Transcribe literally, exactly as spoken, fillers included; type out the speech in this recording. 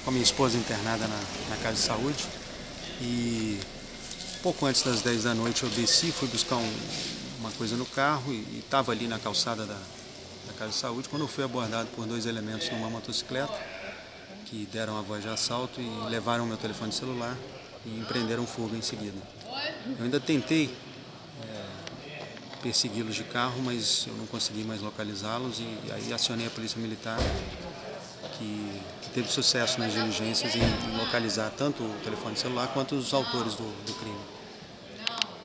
com a minha esposa internada na, na casa de saúde e pouco antes das dez da noite eu desci, fui buscar um, uma coisa no carro e estava ali na calçada da, da casa de saúde quando eu fui abordado por dois elementos numa motocicleta que deram a voz de assalto e levaram meu telefone celular e empreenderam fuga em seguida. Eu ainda tentei é, persegui-los de carro, mas eu não consegui mais localizá-los e aí acionei a polícia militar que, que teve sucesso nas diligências em, em localizar tanto o telefone celular quanto os autores do, do crime.